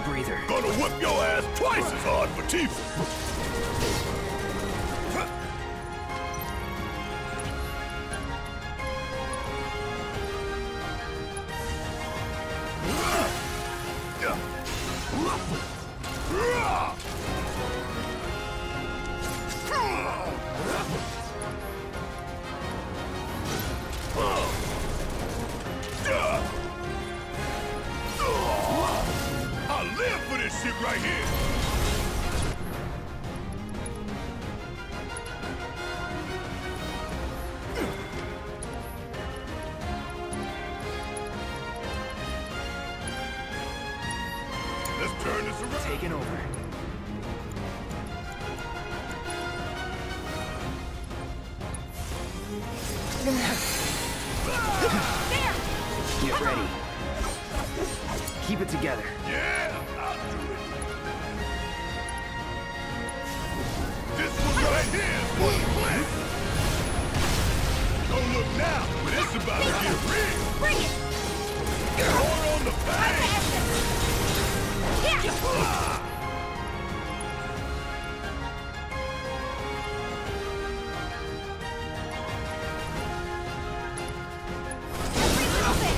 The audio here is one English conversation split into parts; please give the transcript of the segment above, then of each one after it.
breather. Gonna whip your ass twice as hard for Tifa. I live for this shit right here. Let's turn this around. Taking over. There! Get ready. Keep it together. Yeah, I'll do it. This one right here is for the plan. Don't look now, but it's about to get real. Bring it! More on the pain. Yeah! Every little bit!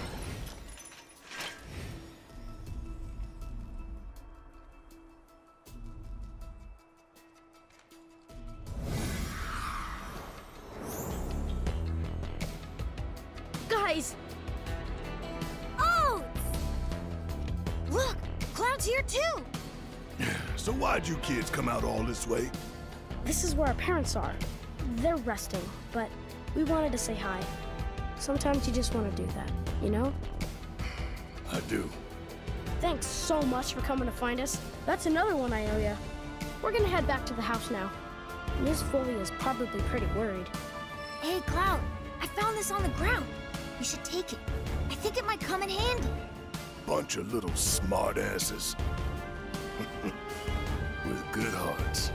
Guys! Oh! Look! Cloud's here too! So why'd you kids come out all this way? This is where our parents are. They're resting, but we wanted to say hi. Sometimes you just want to do that, you know? I do. Thanks so much for coming to find us. That's another one I owe ya. We're gonna head back to the house now. Miss Foley is probably pretty worried. Hey, Cloud! I found this on the ground. We should take it. I think it might come in handy. Bunch of little smartasses. With good hearts.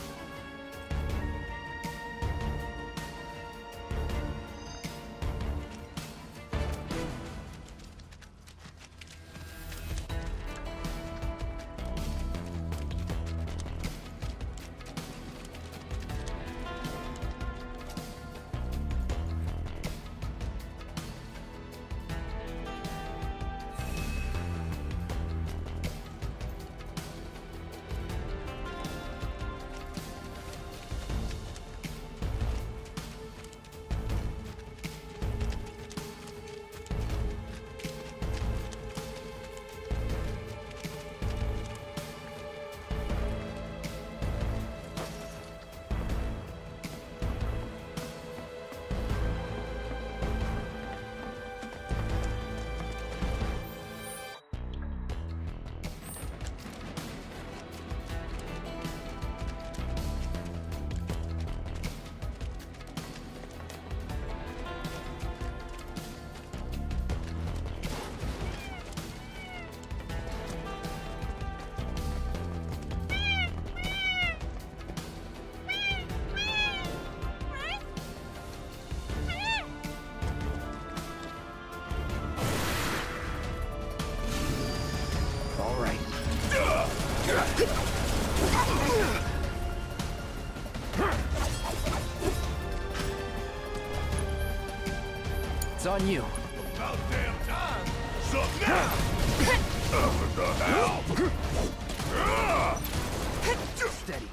All right. It's on you. About damn time. Suck now. What the hell? Steady.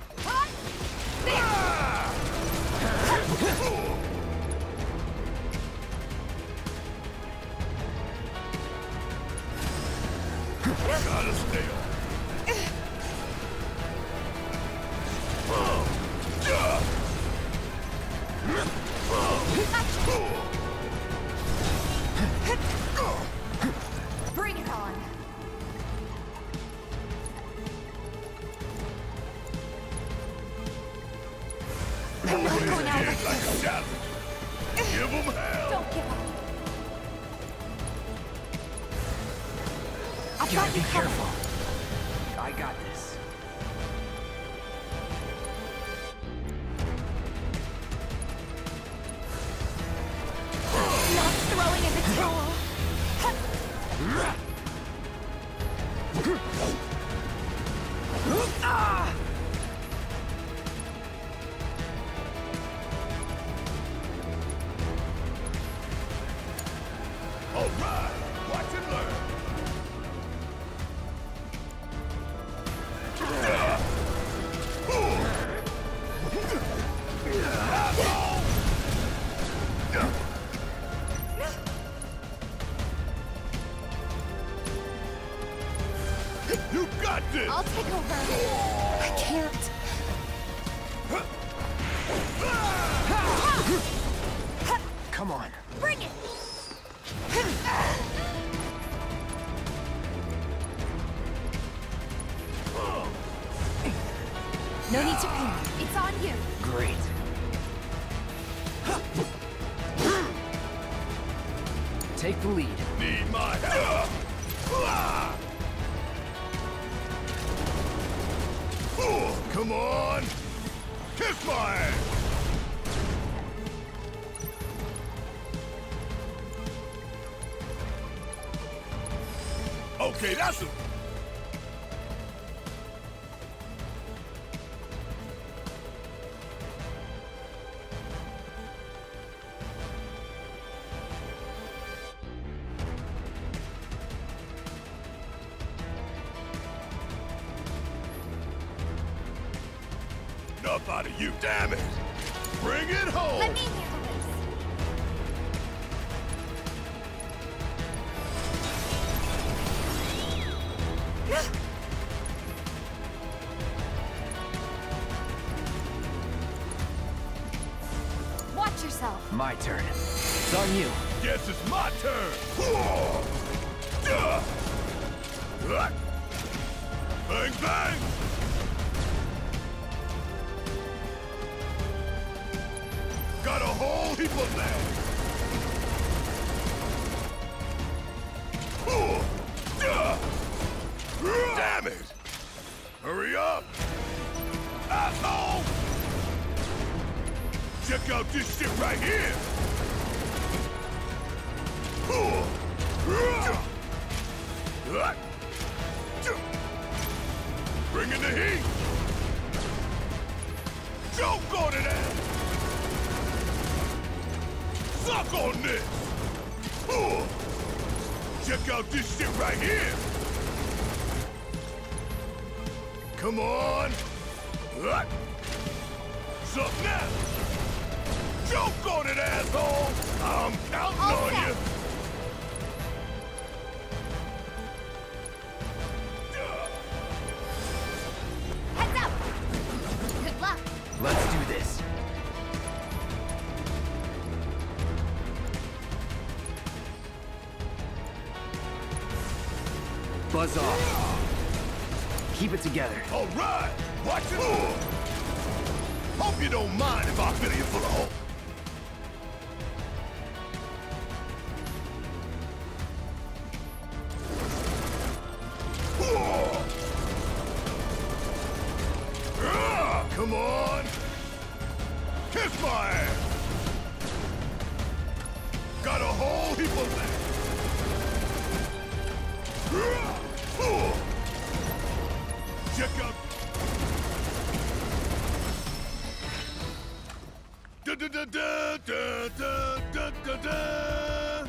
Gotta stay on. Bring it on! Raise Going your out head like like a challenge. Give 'em hell. Don't give up. I've You got gotta be you covered. careful. I got this. Not throwing in the towel. take the lead. Need my help. Come on! Kiss my ass! Okay, that's a... Enough out of you, damn it! Bring it home! Let me handle this. Watch yourself. My turn. It's on you. Guess it's my turn! Bang, bang! Got a whole heap of that! Damn it! Hurry up! Asshole! Check out this shit right here! Bring in the heat! Choke on it, ass! Suck on this! Check out this shit right here! Come on! Suck now! Choke on it, asshole! I'm counting All on set. you! Heads up. Good luck. Let's do this. Buzz off. Keep it together. All right! Watch it move! Hope you don't mind if I fill you full of hope. Come on! Kiss my ass! Got a whole heap of that! Check out... Da da da da da da da da da.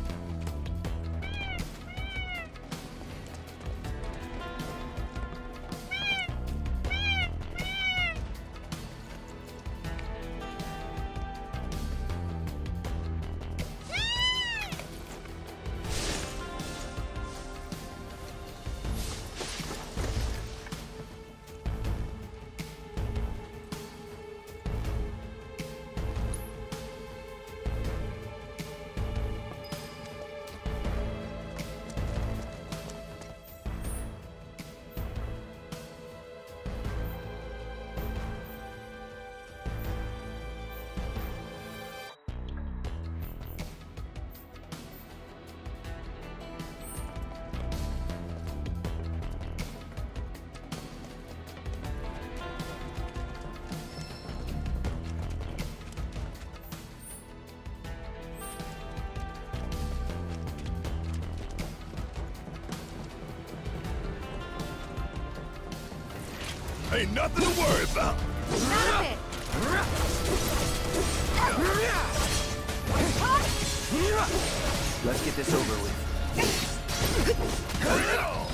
Ain't nothing to worry about. Stop it. Let's get this over with. Bring it on.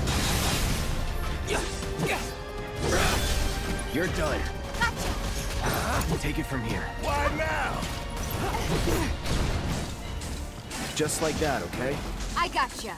You're done. Gotcha. Take it from here. Why now? Just like that, okay? I gotcha.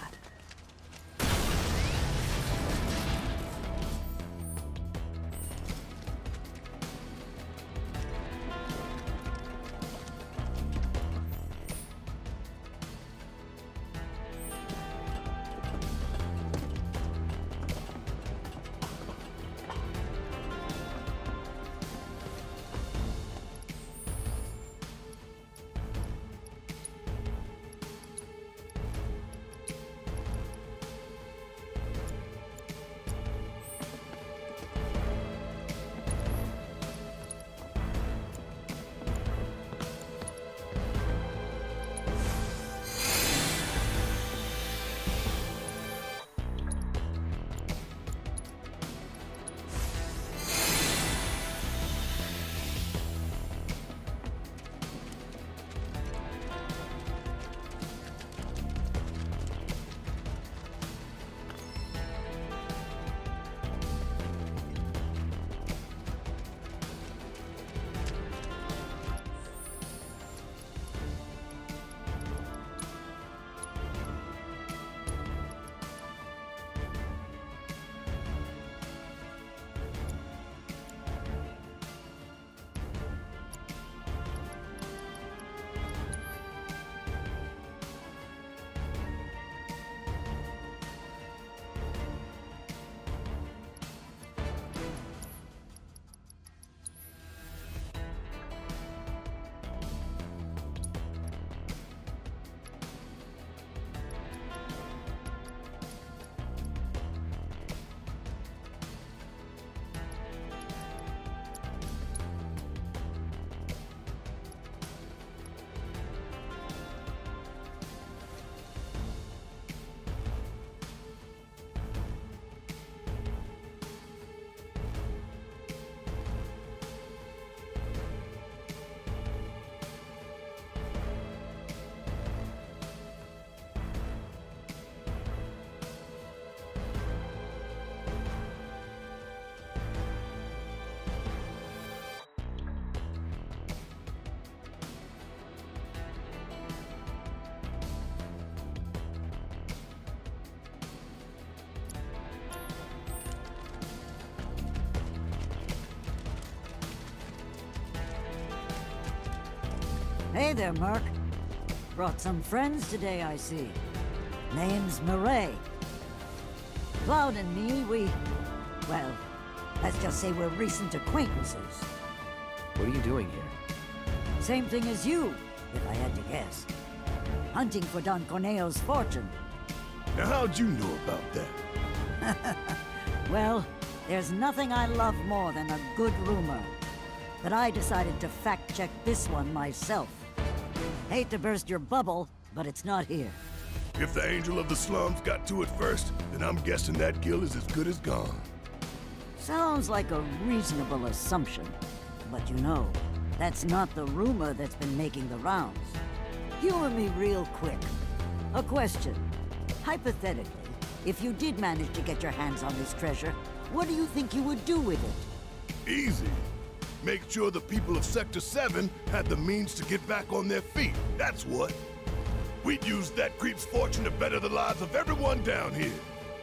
Hey there, Merc. Brought some friends today, I see. Name's Murray. Cloud and me, well, let's just say we're recent acquaintances. What are you doing here? Same thing as you, if I had to guess. Hunting for Don Corneo's fortune. Now how'd you know about that? Well, there's nothing I love more than a good rumor. But I decided to fact-check this one myself. Hate to burst your bubble, but it's not here. If the Angel of the Slums got to it first, then I'm guessing that guild is as good as gone. Sounds like a reasonable assumption. But you know, that's not the rumor that's been making the rounds. Humor me real quick. A question. Hypothetically, if you did manage to get your hands on this treasure, what do you think you would do with it? Easy. Make sure the people of Sector 7 had the means to get back on their feet. That's what. We'd use that creep's fortune to better the lives of everyone down here.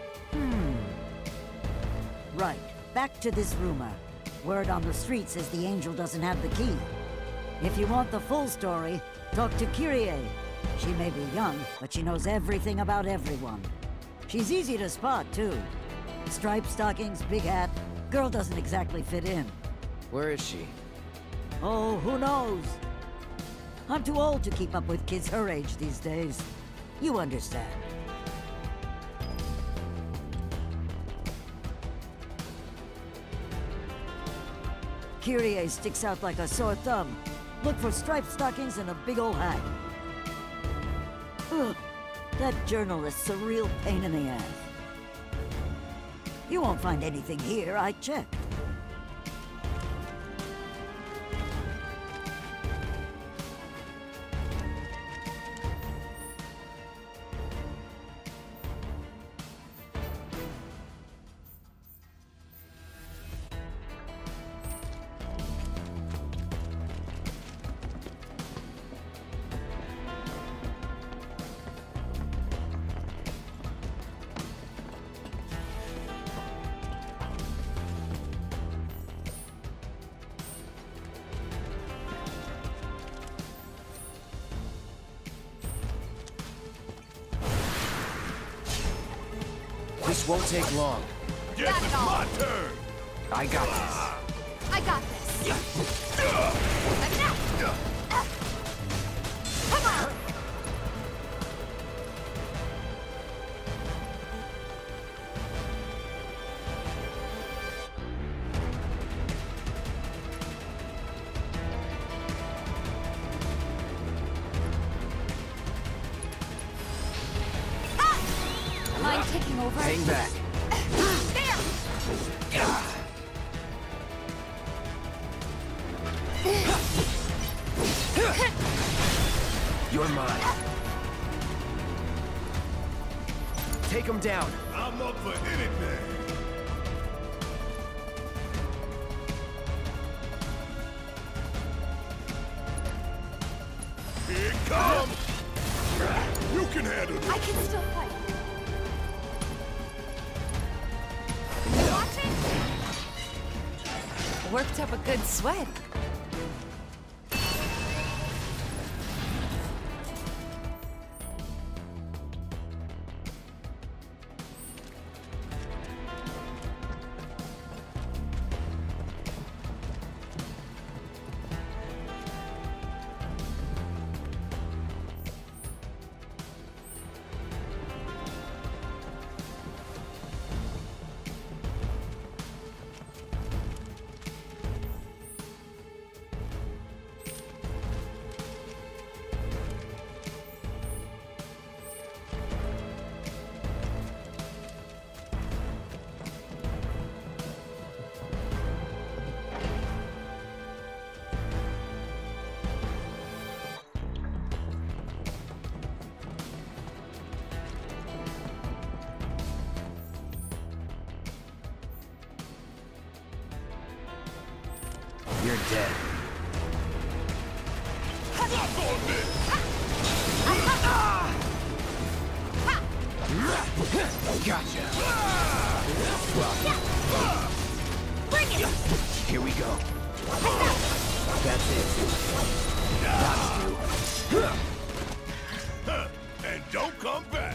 Right. Back to this rumor. Word on the street says the Angel doesn't have the key. If you want the full story, talk to Kyrie. She may be young, but she knows everything about everyone. She's easy to spot, too. Striped stockings, big hat. Girl doesn't exactly fit in. Where is she? Oh, who knows? I'm too old to keep up with kids her age these days. You understand. Kyrie sticks out like a sore thumb. Look for striped stockings and a big old hat. Ugh, that journalist's a real pain in the ass. You won't find anything here, I checked. This won't take long. Yes, it's my turn! I got this. I got this. Enough! Come on! Mind taking over? Hang back. You're mine. Take him down. I'm up for anything. Here it comes! You can handle it. I can still fight. You watching? Worked up a good sweat. You're dead. Lock on this! Gotcha. Bring it! Here we go. That's it. And don't come back.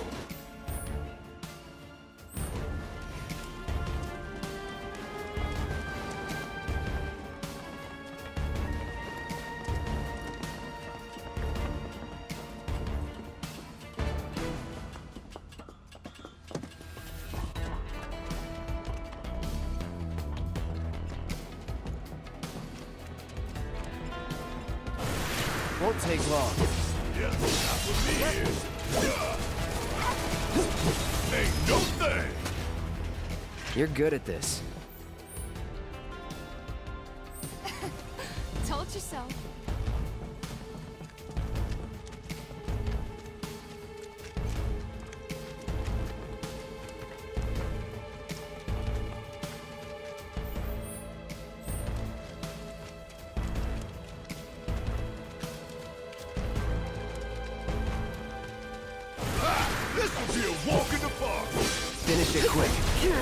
Won't take long. Yeah, not for me here. Ain't no thing. You're good at this. Told you so. This will be a walk in the park. Finish it quick.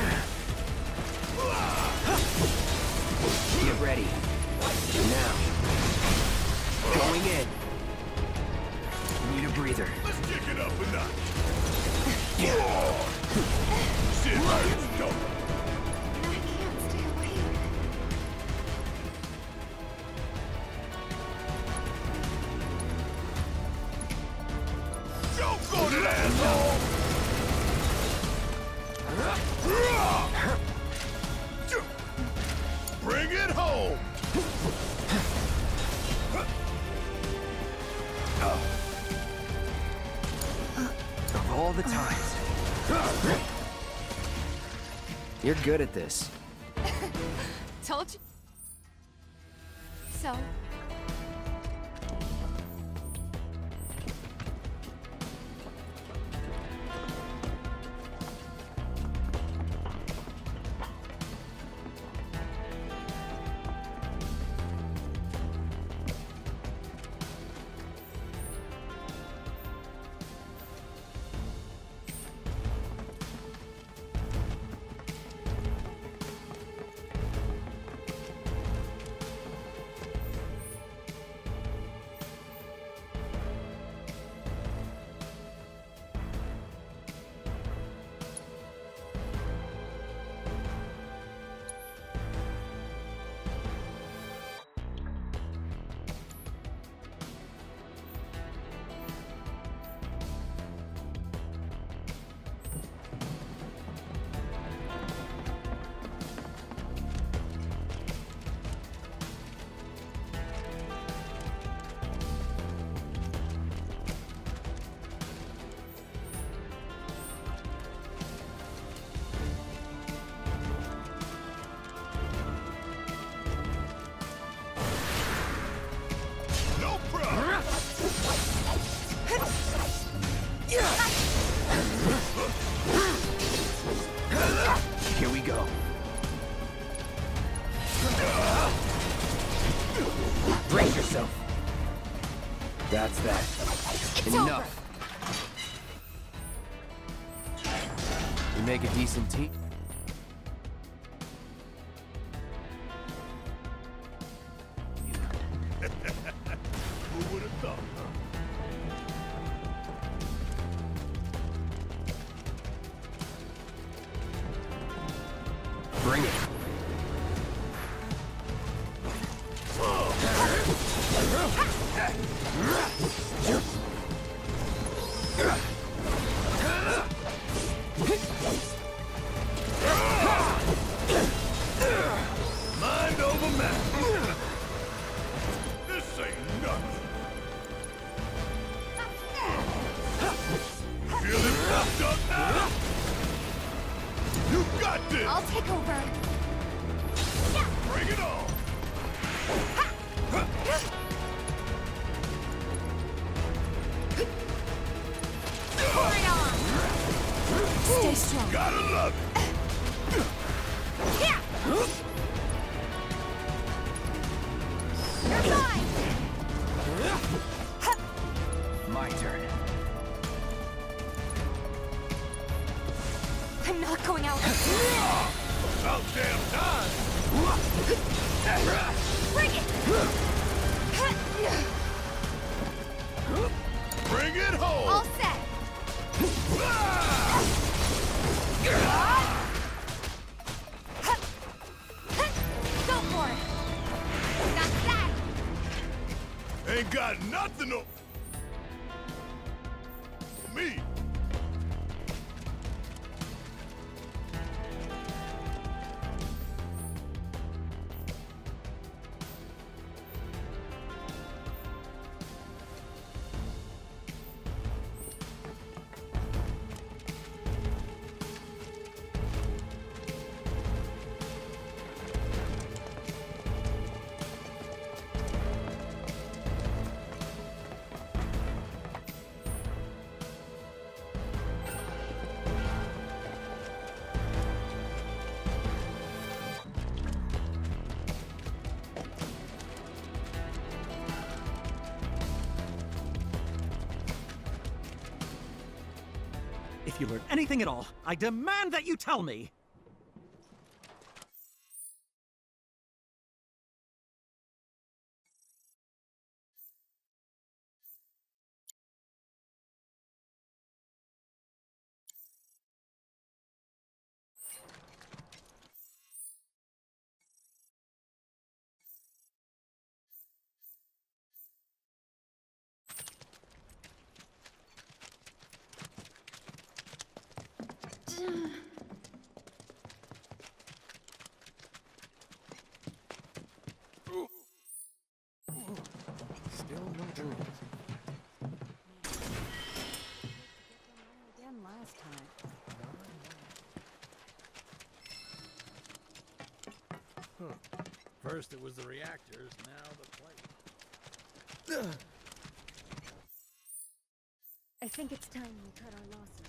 Get ready. Now. Going in. Need a breather. Let's kick it up a notch. Shit, it's dope. I can't stay awake. Don't go to that asshole! Bring it home! Of all the times. You're good at this. Told you so. No problem! Here we go. Brace yourself. That's that. It's Enough. You make a decent team. Who would have thought, huh? Bring it. Mind over matter. This ain't nothing. Feeling fucked up now? You got this! I'll take over. Bring it on! Hurry on. Stay strong. Gotta love it! You're fine. My turn. I'm not going out. About damn time! Bring it. ain't got nothing on me. If you learn anything at all, I demand that you tell me! Still no jewels. Again last time. First it was the reactors, now the plate. I think it's time we cut our losses.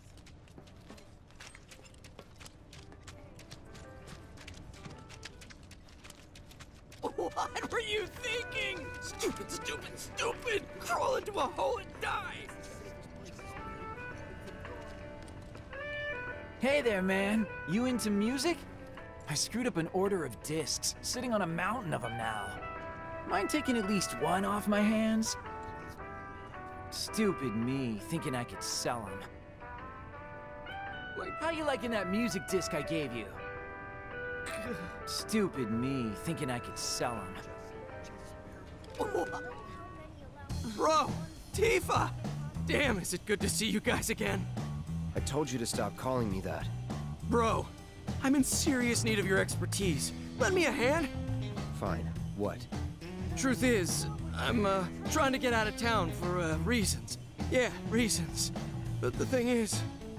What were you thinking? Stupid, stupid, stupid! Crawl into a hole and die! Hey there, man. You into music? I screwed up an order of discs, sitting on a mountain of them now. Mind taking at least one off my hands? Stupid me, thinking I could sell them. Wait, How you liking that music disc I gave you? Stupid me, thinking I could sell them. bro! Tifa! Damn, is it good to see you guys again? I told you to stop calling me that. Bro, I'm in serious need of your expertise. Lend me a hand? Fine. What? Truth is, I'm, trying to get out of town for, reasons. Yeah, reasons. But the thing is...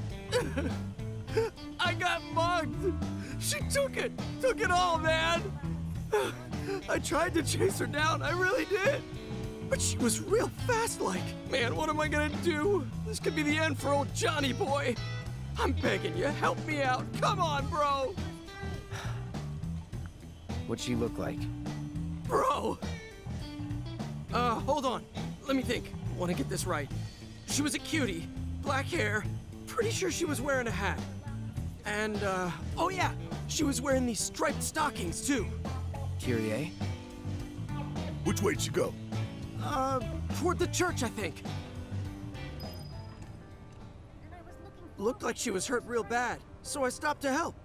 I got mugged! She took it! Took it all, man! I tried to chase her down, I really did! But she was real fast-like. Man, what am I gonna do? This could be the end for old Johnny boy. I'm begging you, help me out. Come on, bro! What'd she look like? Bro! Hold on. Let me think. I want to get this right. She was a cutie. Black hair. Pretty sure she was wearing a hat. And, oh yeah, she was wearing these striped stockings, too. Kyrie? Which way'd she go? Toward the church, I think. Looked like she was hurt real bad, so I stopped to help.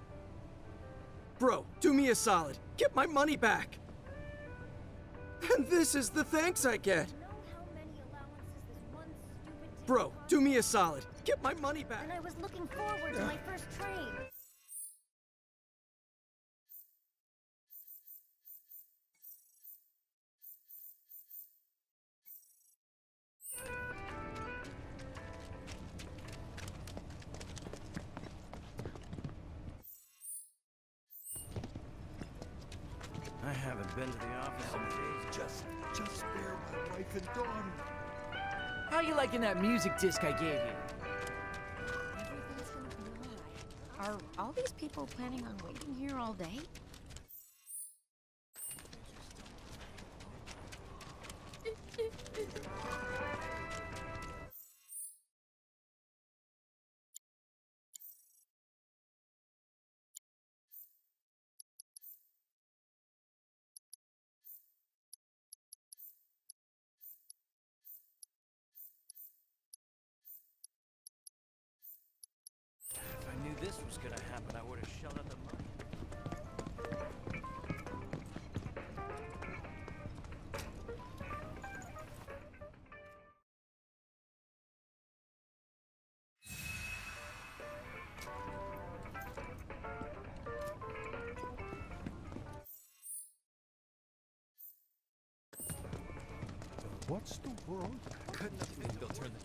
Bro, do me a solid. Get my money back. And this is the thanks I get. Bro, do me a solid. Get my money back. And I was looking forward to my first train. I haven't been to the office in days. Just spare my wife and daughter. How you liking that music disc I gave you? Everything's gonna be alright. Are all these people planning on waiting here all day? If I knew this was gonna happen, I would have shelled out the money. What's the world? Couldn't have been. They'll turn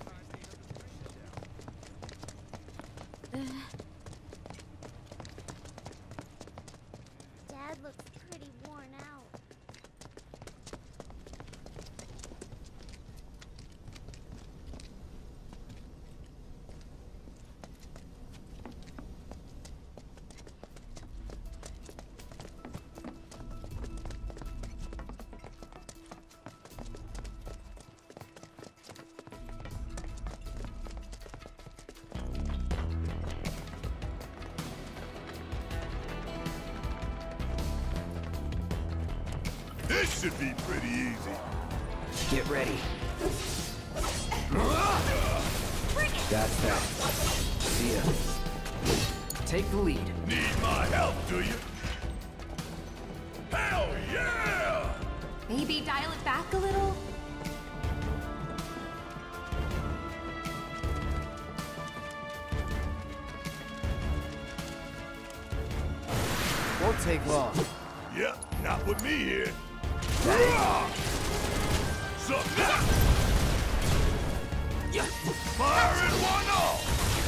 the... Dad looks pretty worn out. This should be pretty easy. Get ready. That's that. See ya. Take the lead. Need my help, do you? Hell yeah! Maybe dial it back a little? Won't take long. Yep, not with me here. Sup now? Fire in one off!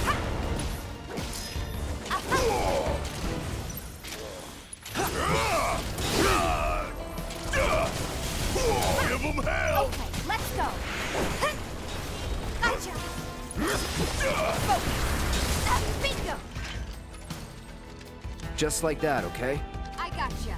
Give them hell! Okay, let's go. Gotcha. Bingo. Just like that, okay? I gotcha.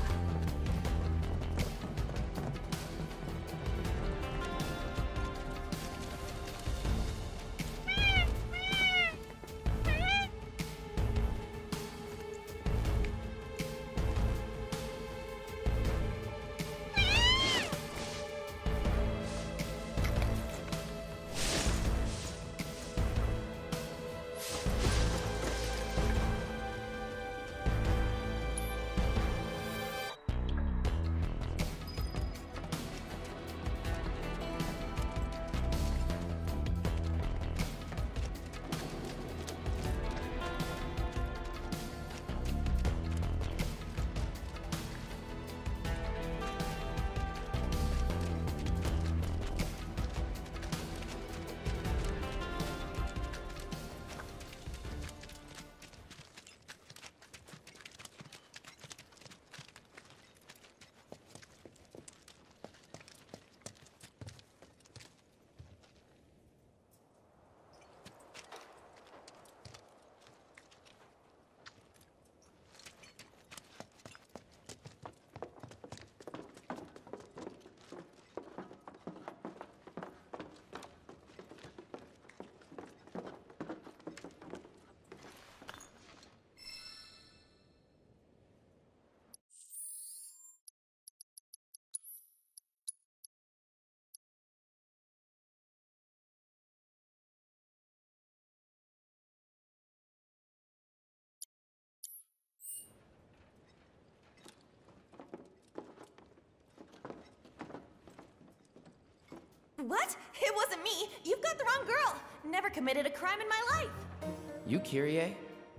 What? It wasn't me. You've got the wrong girl. Never committed a crime in my life. You Kyrie?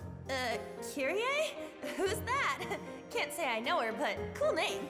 Kyrie? Who's that? Can't say I know her, but cool name.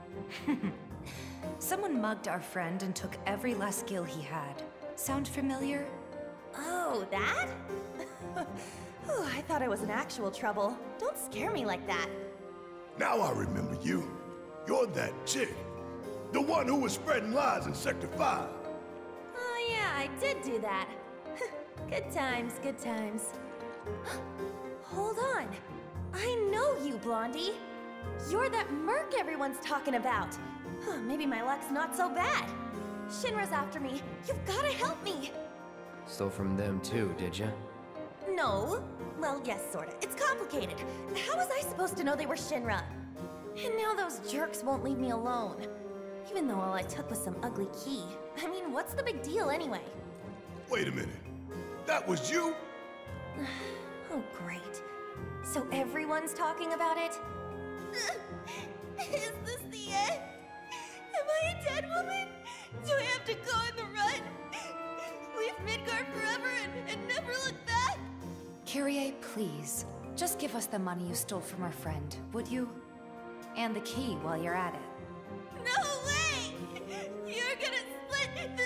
Someone mugged our friend and took every last skill he had. Sound familiar? Oh, that? Ooh, I thought I was in actual trouble. Don't scare me like that. Now I remember you. You're that chick. The one who was spreading lies in Sector 5. Oh yeah, I did do that. Good times, good times. Hold on. I know you, Blondie. You're that merc everyone's talking about. Maybe my luck's not so bad. Shinra's after me. You've gotta help me. Stole from them too, did ya? No. Well, yes, sorta. It's complicated. How was I supposed to know they were Shinra? And now those jerks won't leave me alone. Even though all I took was some ugly key. I mean, what's the big deal anyway? Wait a minute. That was you? Oh, great. So everyone's talking about it? Is this the end? Am I a dead woman? Do I have to go on the run? Leave Midgard forever and never look back? Kyrie, please. Just give us the money you stole from our friend, would you? And the key while you're at it. No way! You're gonna split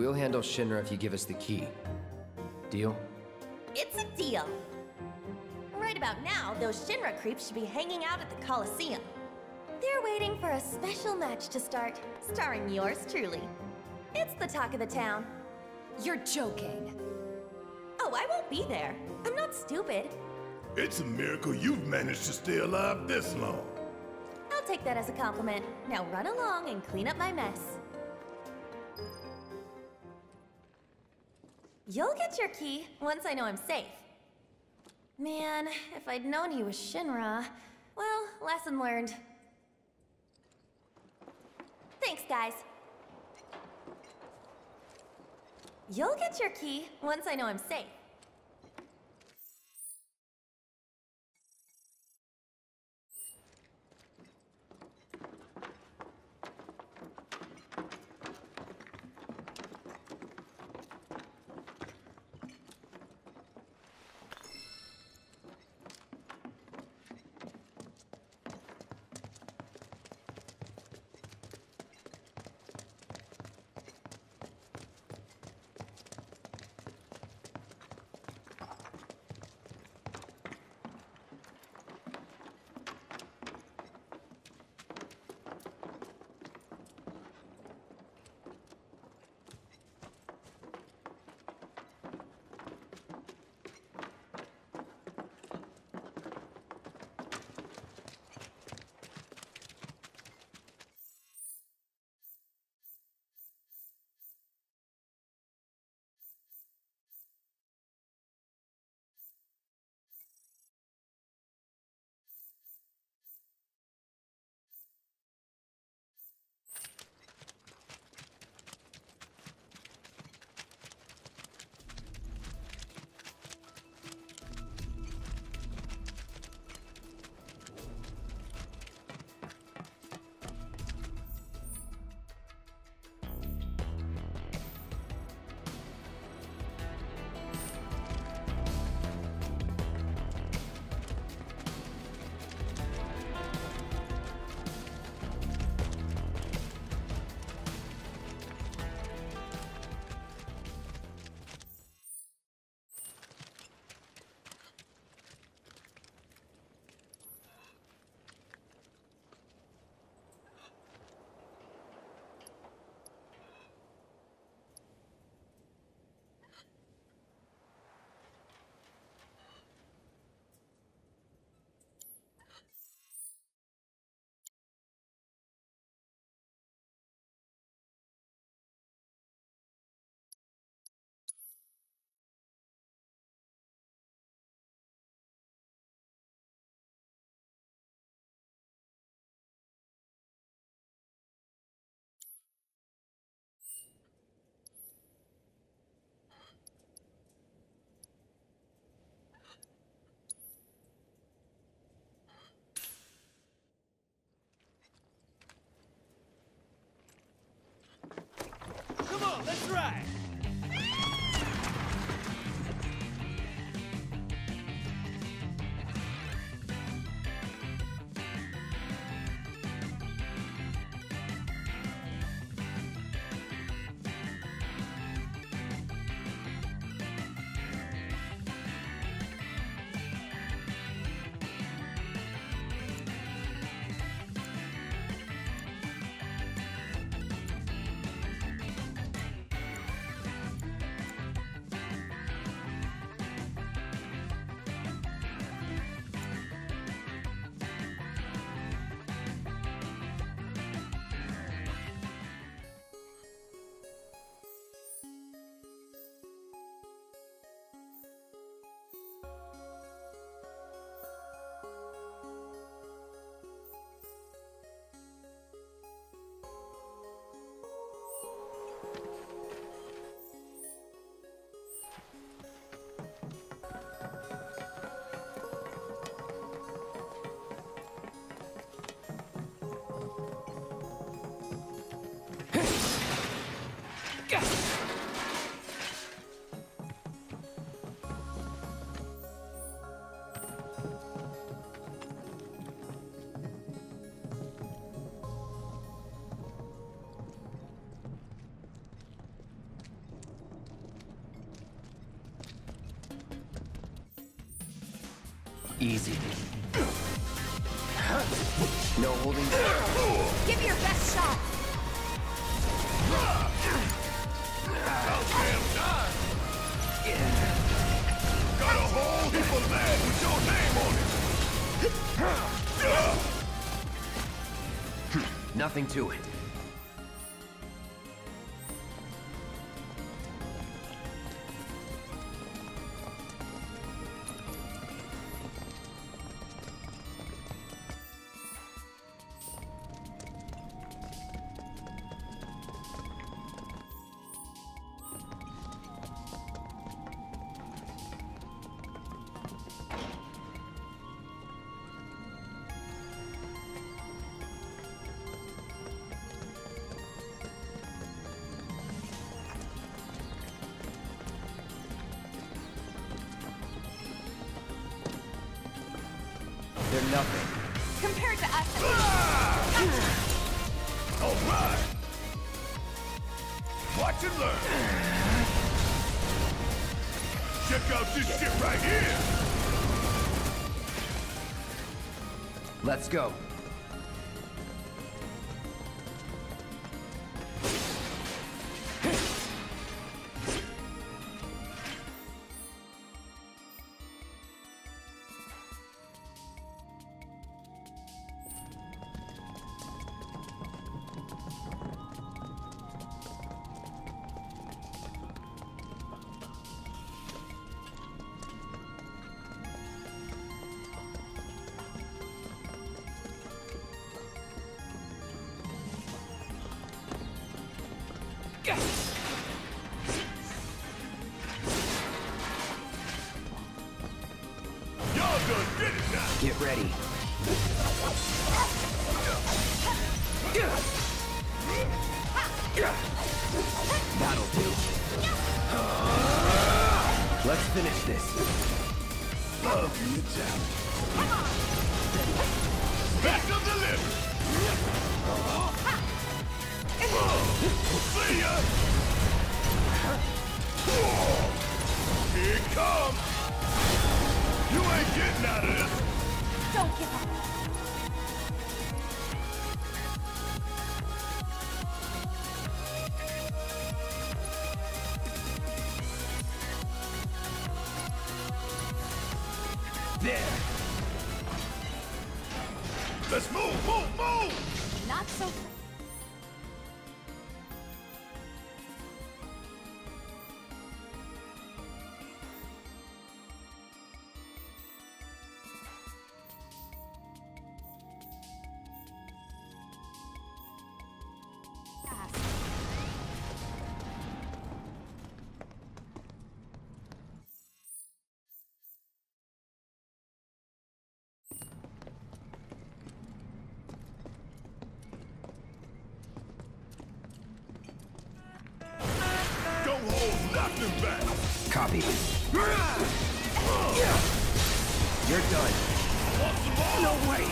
We'll handle Shinra if you give us the key. Deal? It's a deal. Right about now, those Shinra creeps should be hanging out at the Coliseum. They're waiting for a special match to start, starring yours truly. It's the talk of the town. You're joking. Oh, I won't be there. I'm not stupid. It's a miracle you've managed to stay alive this long. I'll take that as a compliment. Now run along and clean up my mess. You'll get your key once I know I'm safe. Man, if I'd known he was Shinra... Well, lesson learned. Thanks, guys. You'll get your key once I know I'm safe. Easy. No holding. Give it your best shot. About damn time. Got a whole heap of lead with your name on it. Nothing to it. They're nothing. Compared to us. All right. Watch and learn. Check out this shit right here. Let's go. Y'all done did it now. Get ready. That'll do. Let's finish this. Love you, challenge. Special delivery. See ya. Here it comes. You ain't getting out of this. Don't give up. There. Let's move, move, move. Not so fast. Don't hold nothing back. Copy. You're done. Want some more? No way.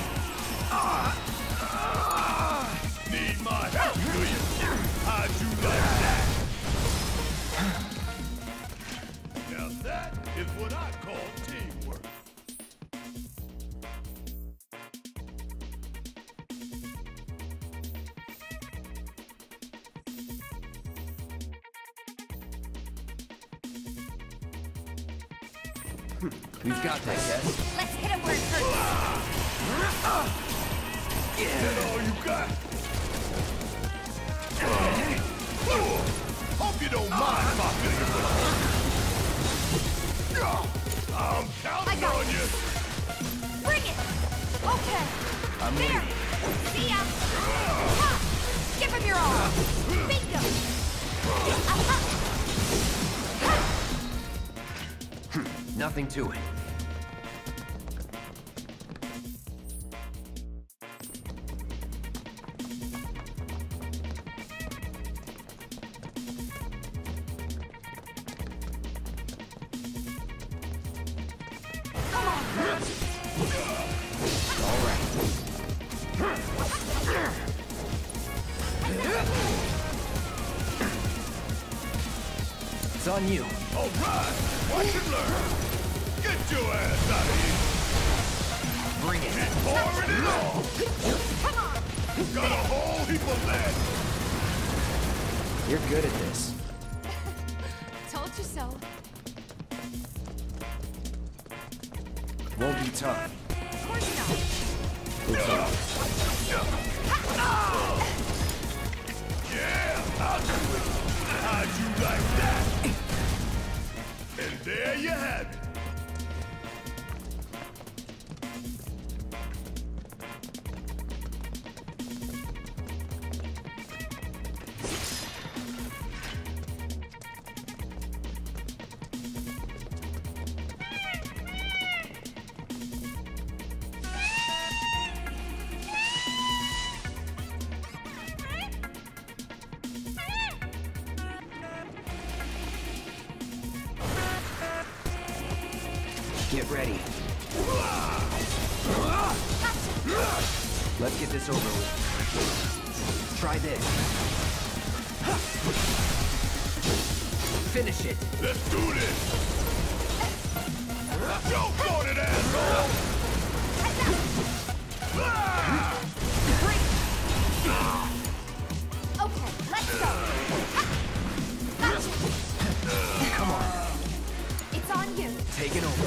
Need my help, do you? How'd you like that? Now that is what I call teamwork. We've got this. Let's hit him where it hurts. Is that all you got? Hope you don't mind my physical. I'm counting on you. Bring it. Okay. I'm There. ready. See ya. Ha! Give him your all. Bingo. Nothing to it. Come on. All right. It's on you. All right. Watch and learn. Get your ass out of here. Bring it. Pouring it on! Come on! Got a whole heap of lead! You're good at this. Told you so. Won't be tough. Of course not. Yeah, I'll do it. How'd you like that? And there you have it. Get ready. Let's get this over with. Try this. Finish it. Let's do this! Choke on it, asshole! Okay, let's go. Come on. It's on you. Taking over.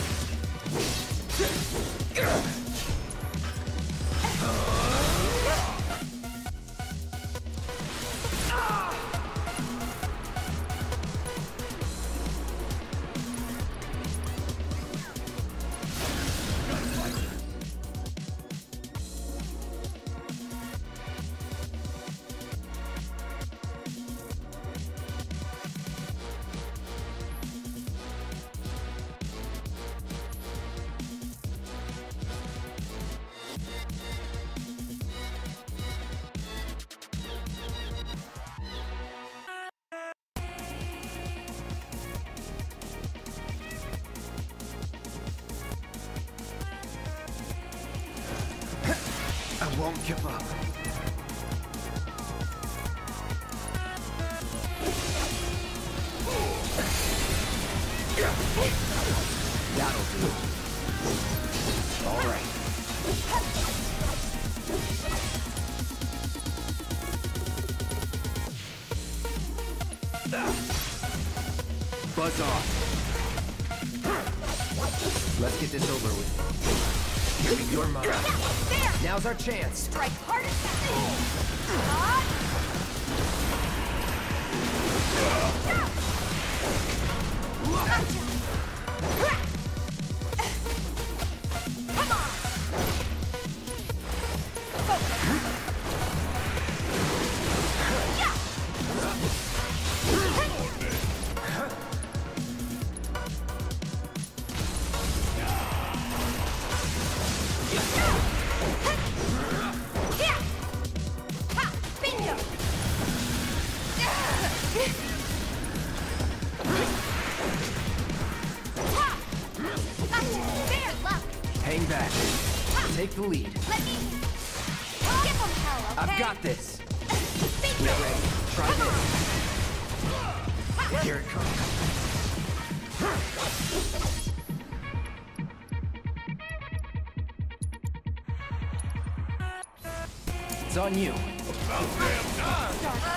I won't give up. That'll do. All right. Buzz off. Let's get this over with. You're mine. There! Now's our chance. Strike hard as Come on! Hang back. Take the lead. Let me give them hell, okay? I've got this. Get ready. Try this. Here it comes. It's on you. About damn time!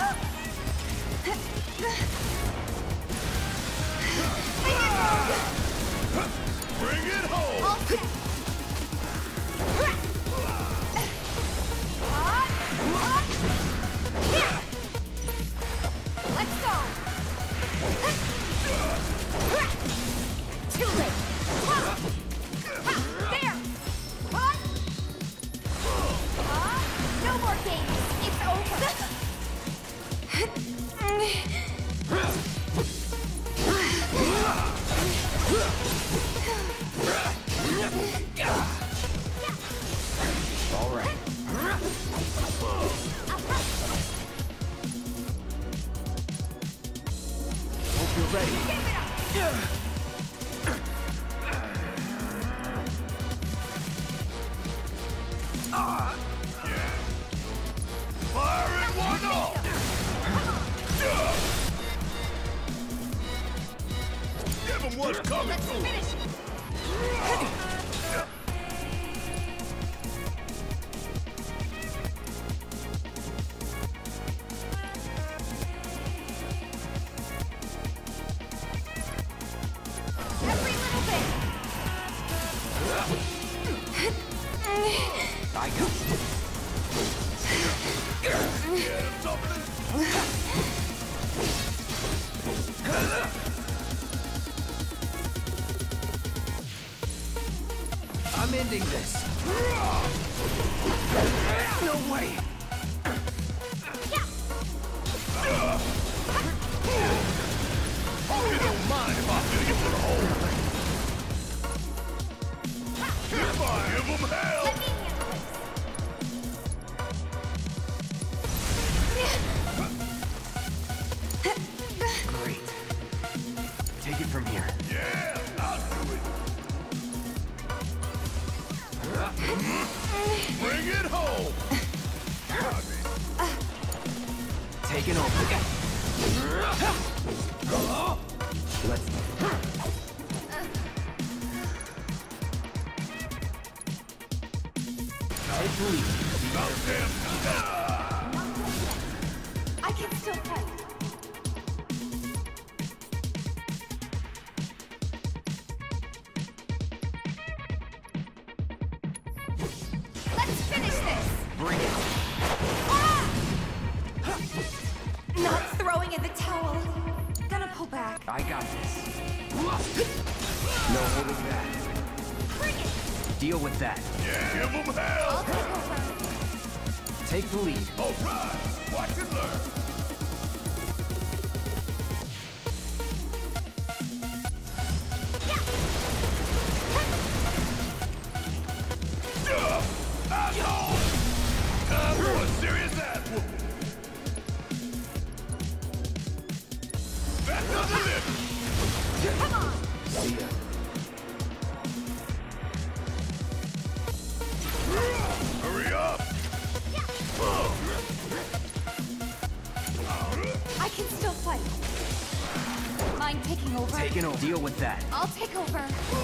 Bring it home! Let's go! Too late! There! No more games! It's over! All right. Hope you're ready. Fire it one off! Give him what's coming to him! I got it. I'm ending this. No way. Hope you don't mind if I feel you for the hole. Give him hell! Great. Take it from here. Yeah, I'll do it. Bring it home! Taking over. Let's... Take the lead. I can still fight. Let's finish this! Bring it. Ah! Not throwing in the towel. Gonna pull back. I got this. No holding back. Bring it! Deal with that. Yeah, give him hell! I'll take over. Take the lead. All right, watch and learn. Asshole! Time for a serious ass whooping. Back on the lip. Come on! See ya. Hurry up! I can still fight. Mind taking over? Taking over. Deal with that. I'll take over.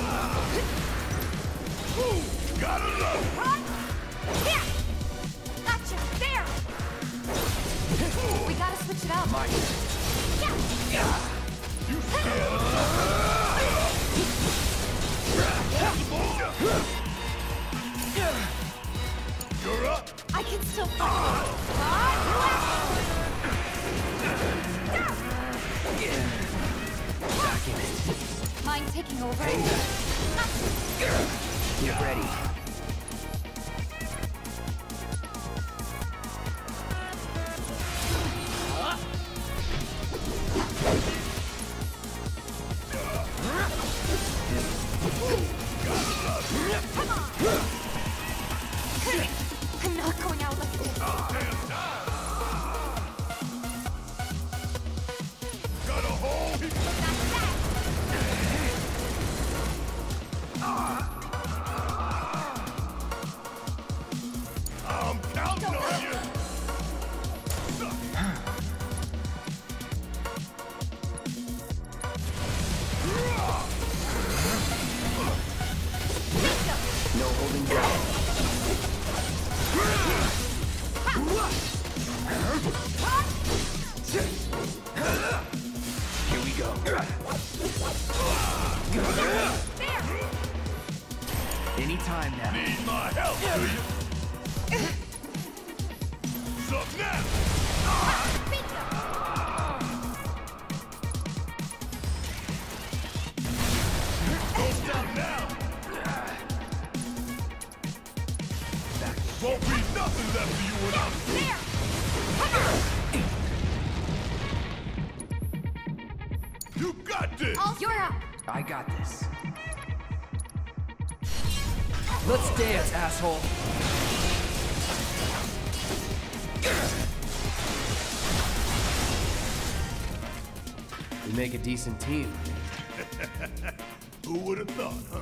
Gotta love Here! Gotcha! There! We gotta switch it up. My Yeah! You scared of You're up! I can still fight. back in it. Mind taking over? Hang back. Get ready. I'm not going out like this. Got a hole? I'm counting on you! No holding back. Here we go. Anytime now. Need my help, do you? Sup now? Don't stop now! Won't be nothing left of you when I'm through. You got this! You're up. I got this. Let's dance, asshole. We make a decent team. Who would have thought, huh?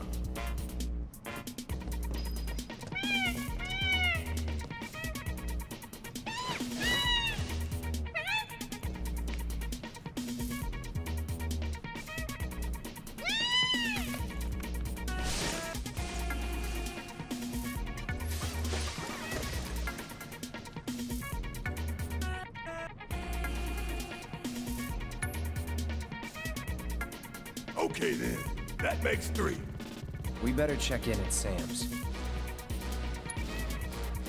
Okay then, that makes 3. We better check in at Sam's.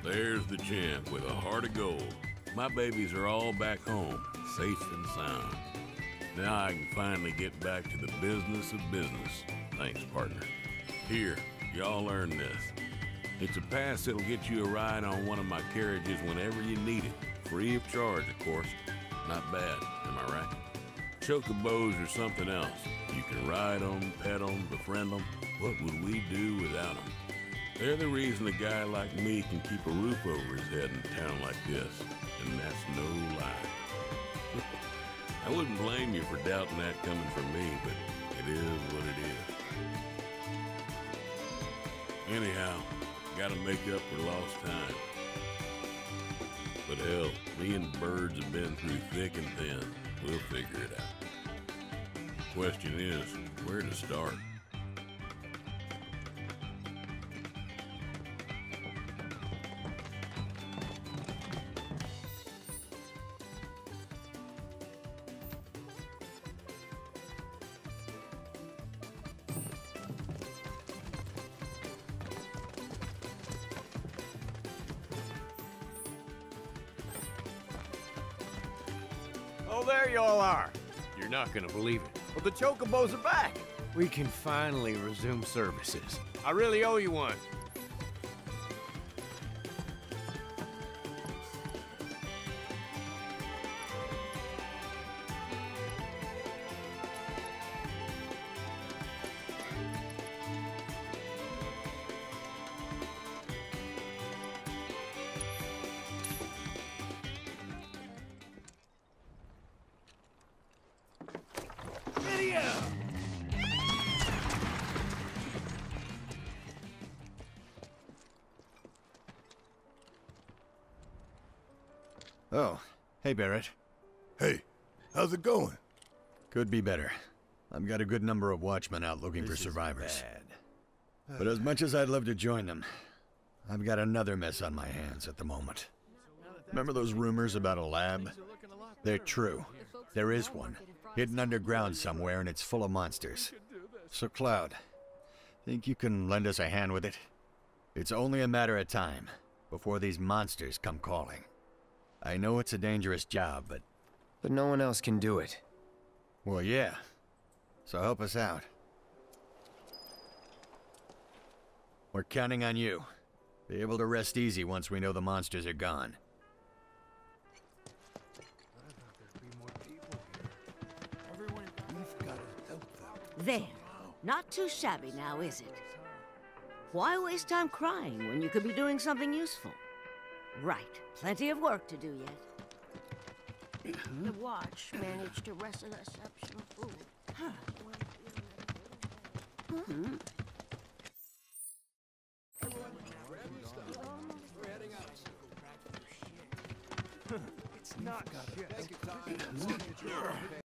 There's the champ with a heart of gold. My babies are all back home, safe and sound. Now I can finally get back to the business of business. Thanks, partner. Here, y'all earn this. It's a pass that'll get you a ride on one of my carriages whenever you need it. Free of charge, of course. Not bad, am I right? Chocobos are something else. You can ride them, pet them, befriend them. What would we do without them? They're the reason a guy like me can keep a roof over his head in a town like this. And that's no lie. I wouldn't blame you for doubting that coming from me, but it is what it is. Anyhow, gotta make up for lost time. But hell, me and the birds have been through thick and thin. We'll figure it out. Question is, where to start? Oh, there you all are. You're not gonna believe it, but the Chocobos are back. We can finally resume services. I really owe you one. Oh, hey Barrett. Hey, how's it going? Could be better. I've got a good number of watchmen out looking for survivors. But as much as I'd love to join them, I've got another mess on my hands at the moment. Remember those rumors about a lab? They're true. There is one, hidden underground somewhere, and it's full of monsters. So Cloud, think you can lend us a hand with it? It's only a matter of time before these monsters come calling. I know it's a dangerous job, but no one else can do it. Well, yeah. So help us out. We're counting on you. Be able to rest easy once we know the monsters are gone. There. Not too shabby now, is it? Why waste time crying when you could be doing something useful? Right. Plenty of work to do yet. The watch managed to wrestle us up some food. Huh. It's not.